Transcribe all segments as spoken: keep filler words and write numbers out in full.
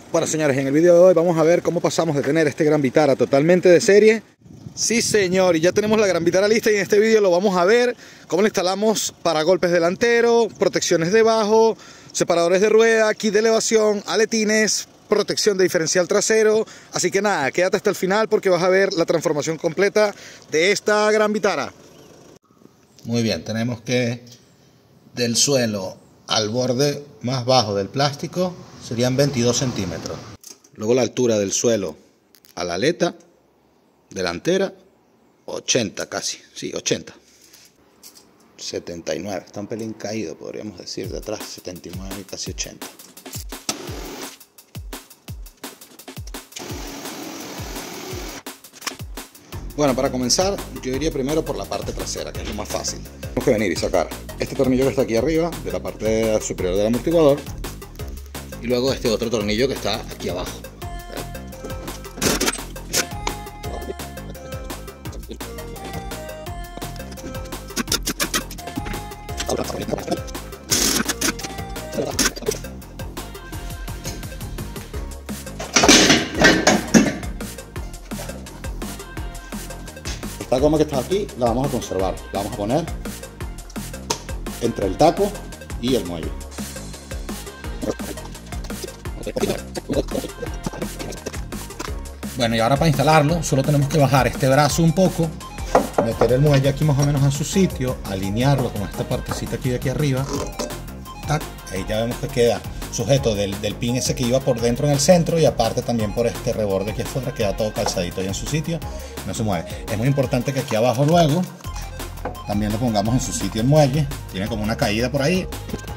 Bueno, señores, en el video de hoy vamos a ver cómo pasamos de tener este Gran Vitara totalmente de serie. Sí, señor, y ya tenemos la Gran Vitara lista y en este video lo vamos a ver cómo le instalamos paragolpes delantero, protecciones debajo, separadores de rueda, kit de elevación, aletines, protección de diferencial trasero. Así que nada, quédate hasta el final porque vas a ver la transformación completa de esta Gran Vitara. Muy bien, tenemos que del suelo al borde más bajo del plástico serían veintidós centímetros. Luego la altura del suelo a la aleta delantera, ochenta casi, sí, ochenta. setenta y nueve, está un pelín caído, podríamos decir, de atrás, setenta y nueve y casi ochenta. Bueno, para comenzar, yo iría primero por la parte trasera, que es lo más fácil. Tenemos que venir y sacar este tornillo que está aquí arriba, de la parte superior del amortiguador, y luego este otro tornillo que está aquí abajo. Esta goma que está aquí la vamos a conservar, la vamos a poner entre el taco y el muelle. Bueno, y ahora para instalarlo solo tenemos que bajar este brazo un poco, meter el muelle aquí más o menos en su sitio, alinearlo con esta partecita aquí de aquí arriba. Tac, ahí ya vemos que queda sujeto del, del pin ese que iba por dentro en el centro, y aparte también por este reborde aquí afuera queda todo calzadito ahí en su sitio, no se mueve. Es muy importante que aquí abajo luego también lo pongamos en su sitio el muelle, tiene como una caída por ahí.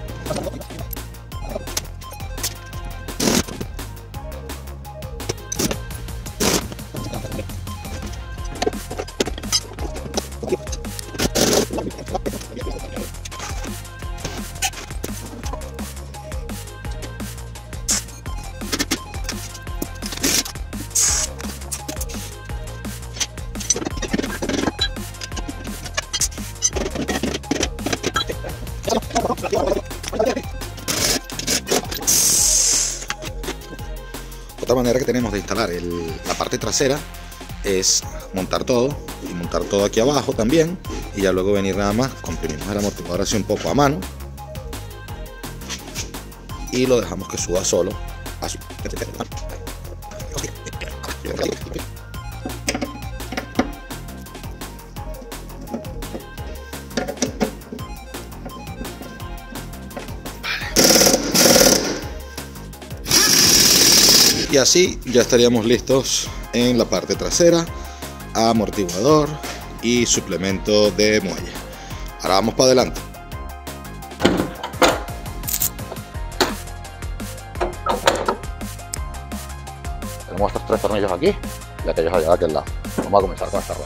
Otra manera que tenemos de instalar el, la parte trasera es montar todo y montar todo aquí abajo también, y ya luego venir nada más, comprimimos el amortiguador así un poco a mano y lo dejamos que suba solo a su... Y así ya estaríamos listos en la parte trasera, amortiguador y suplemento de muelle. Ahora vamos para adelante. Tenemos estos tres tornillos aquí y aquellos allá de aquel lado. Vamos a comenzar con esta rueda.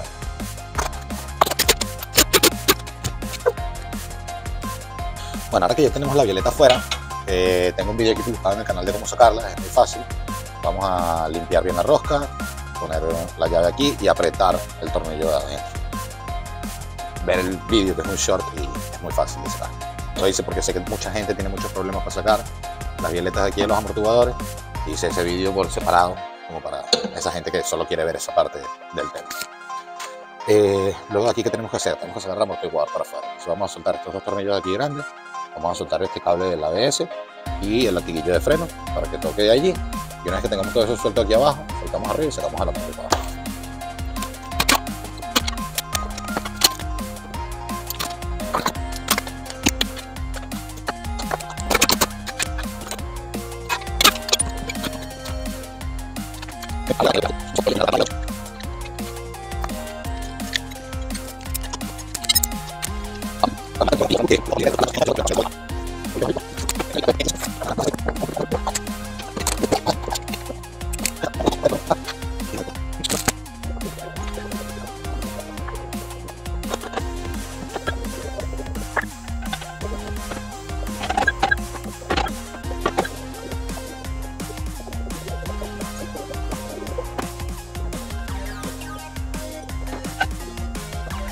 Bueno, ahora que ya tenemos la violeta afuera, eh, tengo un video aquí publicado en el canal de cómo sacarla, es muy fácil. Vamos a limpiar bien la rosca, poner la llave aquí y apretar el tornillo de adentro. Ver el vídeo, que es un short y es muy fácil de sacar. Lo hice porque sé que mucha gente tiene muchos problemas para sacar las violetas de aquí de los amortiguadores. Hice ese vídeo por separado, como para esa gente que solo quiere ver esa parte del tema. Eh, luego aquí, ¿qué tenemos que hacer? Tenemos que sacar el amortiguador para afuera. Entonces vamos a soltar estos dos tornillos de aquí grandes. Vamos a soltar este cable del A B S y el latiguillo de freno para que toque de allí. Y una vez que tengamos todo eso suelto aquí abajo, soltamos arriba y sacamos el amortiguador.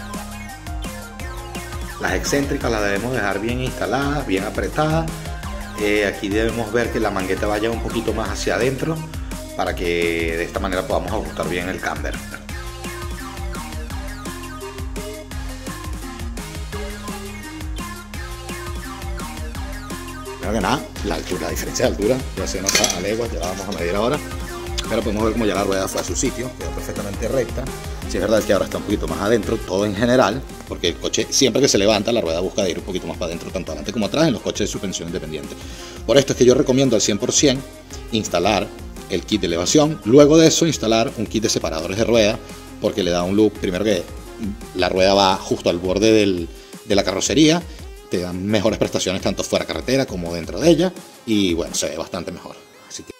Las excéntricas las debemos dejar bien instaladas, bien apretadas, Eh, aquí debemos ver que la mangueta vaya un poquito más hacia adentro para que de esta manera podamos ajustar bien el camber. Primero que nada, la altura, la diferencia de altura ya se nota a leguas, ya la vamos a medir ahora. Pero podemos ver cómo ya la rueda fue a su sitio, quedó perfectamente recta. Sí, es verdad que ahora está un poquito más adentro, todo en general, porque el coche siempre que se levanta la rueda busca de ir un poquito más para adentro, tanto adelante como atrás en los coches de suspensión independiente. Por esto es que yo recomiendo al cien por cien instalar el kit de elevación, luego de eso instalar un kit de separadores de rueda, porque le da un look, primero que la rueda va justo al borde del, de la carrocería, te dan mejores prestaciones tanto fuera carretera como dentro de ella, y bueno, se ve bastante mejor. Así que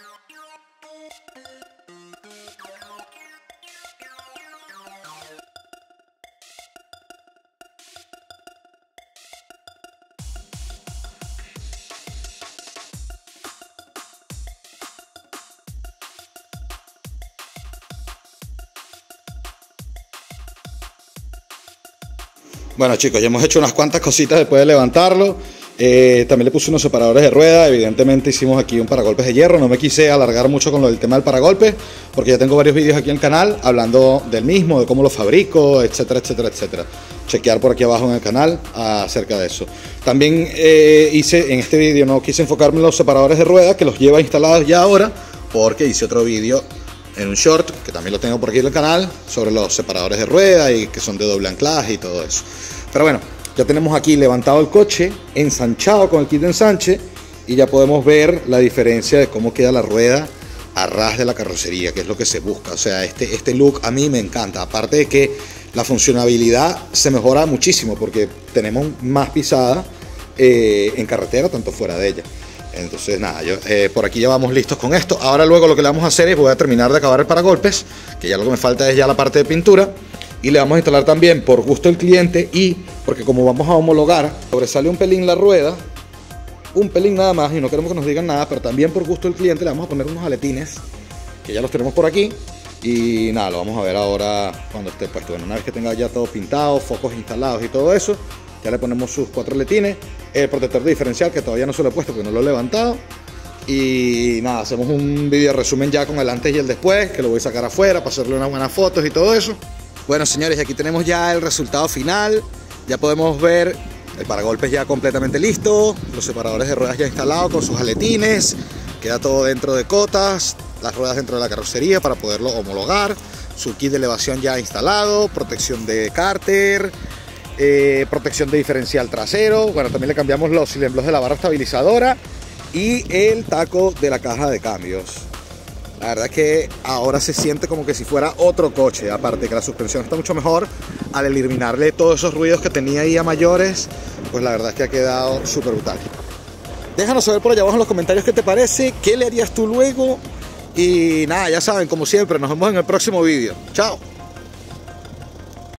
bueno chicos, ya hemos hecho unas cuantas cositas después de levantarlo. Eh, también le puse unos separadores de rueda. Evidentemente hicimos aquí un paragolpes de hierro. No me quise alargar mucho con lo del tema del paragolpes, porque ya tengo varios vídeos aquí en el canal hablando del mismo, de cómo lo fabrico, etcétera, etcétera, etcétera. Chequear por aquí abajo en el canal acerca de eso. También eh, hice en este vídeo, no quise enfocarme en los separadores de rueda, que los lleva instalados ya ahora, porque hice otro vídeo en un short, que también lo tengo por aquí en el canal, sobre los separadores de rueda y que son de doble anclaje y todo eso. Pero bueno, ya tenemos aquí levantado el coche, ensanchado con el kit de ensanche, y ya podemos ver la diferencia de cómo queda la rueda a ras de la carrocería, que es lo que se busca. O sea, este, este look a mí me encanta, aparte de que la funcionabilidad se mejora muchísimo, porque tenemos más pisada eh, en carretera, tanto fuera de ella. Entonces nada, yo, eh, por aquí ya vamos listos con esto. Ahora luego lo que le vamos a hacer es, voy a terminar de acabar el paragolpes, que ya lo que me falta es ya la parte de pintura, y le vamos a instalar también por gusto del cliente, y porque como vamos a homologar, sobresale un pelín la rueda, un pelín nada más, y no queremos que nos digan nada, pero también por gusto del cliente le vamos a poner unos aletines, que ya los tenemos por aquí, y nada, lo vamos a ver ahora cuando esté puesto. Bueno, una vez que tenga ya todo pintado, focos instalados y todo eso, ya le ponemos sus cuatro aletines, el protector de diferencial que todavía no se lo he puesto porque no lo he levantado, y nada, hacemos un video resumen ya con el antes y el después, que lo voy a sacar afuera para hacerle unas buenas fotos y todo eso. Bueno señores, aquí tenemos ya el resultado final, ya podemos ver el paragolpes ya completamente listo, los separadores de ruedas ya instalados con sus aletines, queda todo dentro de cotas, las ruedas dentro de la carrocería para poderlo homologar, su kit de elevación ya instalado, protección de cárter, eh, protección de diferencial trasero, bueno, también le cambiamos los cilindros de la barra estabilizadora y el taco de la caja de cambios. La verdad es que ahora se siente como que si fuera otro coche, aparte que la suspensión está mucho mejor, al eliminarle todos esos ruidos que tenía ahí a mayores, pues la verdad es que ha quedado súper brutal. Déjanos saber por allá abajo en los comentarios qué te parece, qué le harías tú luego, y nada, ya saben, como siempre, nos vemos en el próximo vídeo. Chao.